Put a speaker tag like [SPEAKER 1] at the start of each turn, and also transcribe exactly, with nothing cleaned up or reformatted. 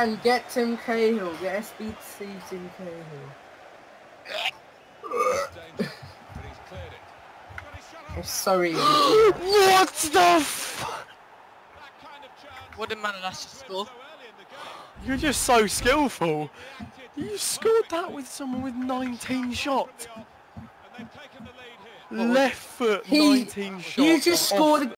[SPEAKER 1] man, get Tim Cahill. Get S B C Tim Cahill. I'm sorry.
[SPEAKER 2] What the f...
[SPEAKER 3] What did manolas just score?
[SPEAKER 2] You're just so skillful. You scored that with someone with nineteen shots. Left foot,
[SPEAKER 1] He,
[SPEAKER 2] nineteen shots.
[SPEAKER 1] you just scored.